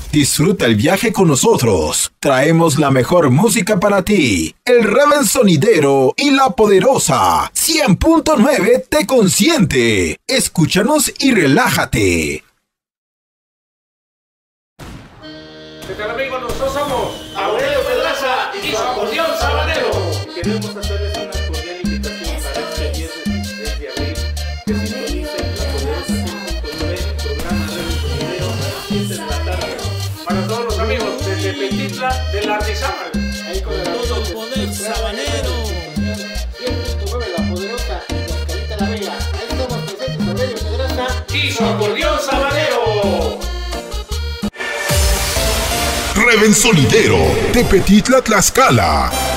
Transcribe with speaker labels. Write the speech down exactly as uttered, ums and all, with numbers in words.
Speaker 1: Disfruta el viaje con nosotros. Traemos la mejor música para ti. El Reven Sonidero y La Poderosa. cien punto nueve te consiente. Escúchanos y relájate.
Speaker 2: ¿Qué tal, amigos? Nosotros somos Aurelio Pedraza y su acordeón sabanero. Queremos hacerles una cordial invitación para este viernes dieciséis de abril que sintonicen La Poderosa cien punto nueve, el programa Reven Sonidero a las siete de la tarde. Para todos los amigos desde Petitla de la Rizábal.
Speaker 3: Ahí con el todo poder sabanero.
Speaker 4: cien punto nueve La Poderosa y Oscarita La Vega. Ahí estamos presentes, Aurelio Pedraza
Speaker 2: Y su acordeón sabanero.
Speaker 1: Reven Sonidero de Petitla, Tlaxcala.